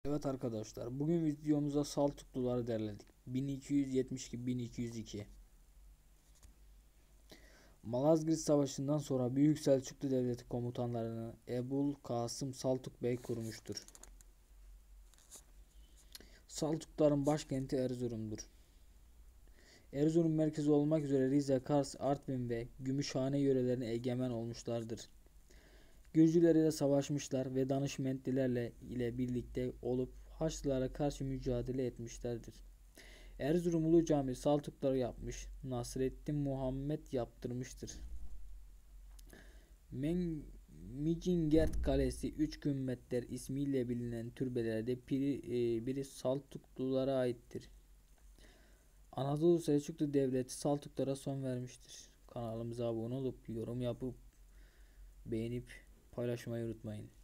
Evet arkadaşlar, bugün videomuzda Saltukluları derledik. 1272-1202 Malazgirt Savaşı'ndan sonra Büyük Selçuklu Devleti komutanlarını Ebul Kasım Saltuk Bey kurmuştur. Saltukluların başkenti Erzurum'dur. Erzurum merkezi olmak üzere Rize, Kars, Artvin ve Gümüşhane yörelerine egemen olmuşlardır. Gürcüler ile savaşmışlar ve Danışmentlilerle ile birlikte olup Haçlılara karşı mücadele etmişlerdir. Erzurum Ulu Cami Saltukluları yapmış, Nasreddin Muhammed yaptırmıştır. Micingert Kalesi, Üç Gümbetler ismiyle bilinen türbelerde biri Saltuklulara aittir. Anadolu Selçuklu Devleti Saltuklulara son vermiştir. Kanalımıza abone olup yorum yapıp beğenip paylaşmayı unutmayın.